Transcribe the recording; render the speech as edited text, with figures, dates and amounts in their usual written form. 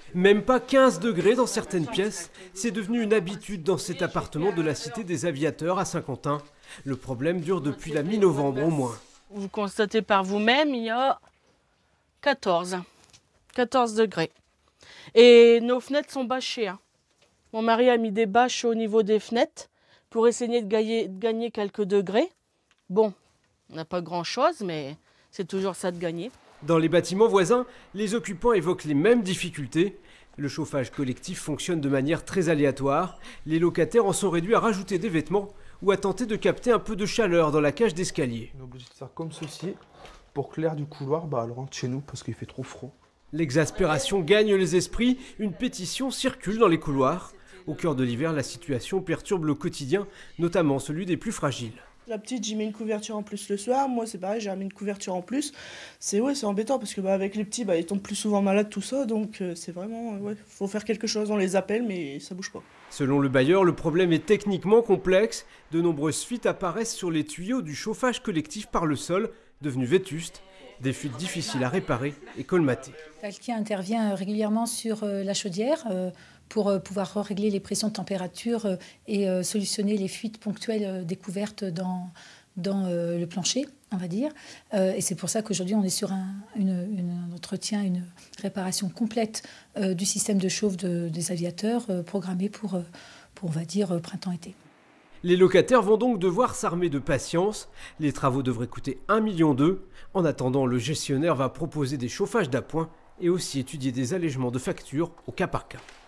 Même pas 15 degrés dans certaines pièces, c'est devenu une habitude dans cet appartement de la Cité des Aviateurs à Saint-Quentin. Le problème dure depuis la mi-novembre au moins. Vous constatez par vous-même, il y a 14 degrés. Et nos fenêtres sont bâchées. Mon mari a mis des bâches au niveau des fenêtres pour essayer de gagner quelques degrés. Bon, on n'a pas grand-chose, mais c'est toujours ça de gagner. Dans les bâtiments voisins, les occupants évoquent les mêmes difficultés. Le chauffage collectif fonctionne de manière très aléatoire. Les locataires en sont réduits à rajouter des vêtements ou à tenter de capter un peu de chaleur dans la cage d'escalier. On est obligé de faire comme ceci pour que l'air du couloir elle rentre chez nous parce qu'il fait trop froid. L'exaspération gagne les esprits, une pétition circule dans les couloirs. Au cœur de l'hiver, la situation perturbe le quotidien, notamment celui des plus fragiles. La petite, j'y mets une couverture en plus le soir. Moi, c'est pareil, j'ai mis une couverture en plus. C'est embêtant parce que avec les petits, ils tombent plus souvent malades, tout ça. Donc, c'est vraiment, faut faire quelque chose. On les appelle, mais ça bouge pas. Selon le bailleur, le problème est techniquement complexe. De nombreuses fuites apparaissent sur les tuyaux du chauffage collectif par le sol, devenu vétuste. Des fuites difficiles à réparer et colmater. Quelqu'un intervient régulièrement sur la chaudière pour pouvoir régler les pressions de température et solutionner les fuites ponctuelles découvertes dans le plancher, on va dire. Et c'est pour ça qu'aujourd'hui, on est sur un entretien, une réparation complète du système de chauffe des aviateurs programmé pour, on va dire, printemps-été. Les locataires vont donc devoir s'armer de patience. Les travaux devraient coûter 1,2 million. En attendant, le gestionnaire va proposer des chauffages d'appoint et aussi étudier des allègements de factures au cas par cas.